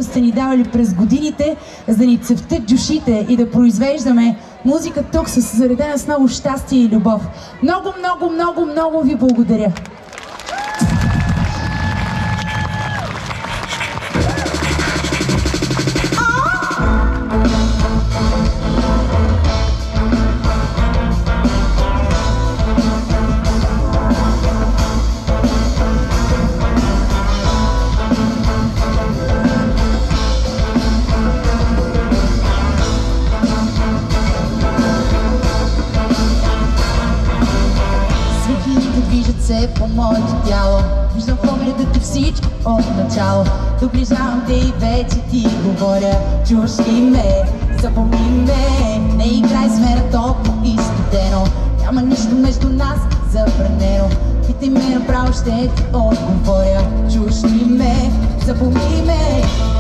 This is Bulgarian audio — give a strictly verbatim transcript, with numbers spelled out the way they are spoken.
сте ни давали през годините, за да ни цъфтят душите и да произвеждаме музика тук с заредена с много щастие и любов. Много, много, много, много ви благодаря! Движат се по моето тяло, виждам погледът ти всичко от начало. Доближавам те и вече ти говоря, чуваш ли ме, запомни ме. Не играй с мен толкова и студено, няма нищо между нас забранено. Питай ме направо, ще ти отговоря, чуваш ли ме, запомни ме.